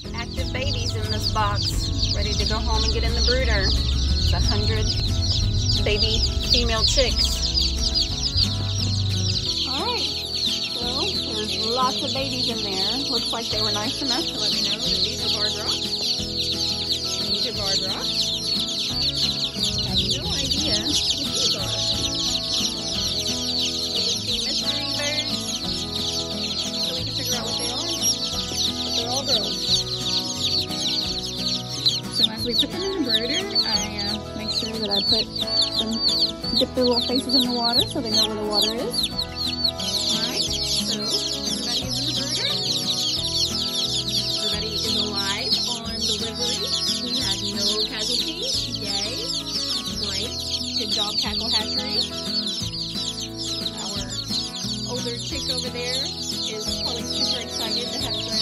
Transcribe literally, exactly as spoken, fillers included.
Active babies in this box, ready to go home and get in the brooder. It's a hundred baby female chicks. Alright, so there's lots of babies in there. Looks like they were nice enough to let me know that these are barred rocks. These are barred rocks. I have no idea what these are. Mystery birds, so we can figure out what they are. But they're all girls. So as we put them in the brooder, I uh, make sure that I put some, dip their little faces in the water so they know where the water is. Alright, so everybody is in the brooder. Everybody is alive on delivery. We had no casualties. Yay. Great. Good job, Cackle Hatchery. Our older chick over there is probably super excited to have friends.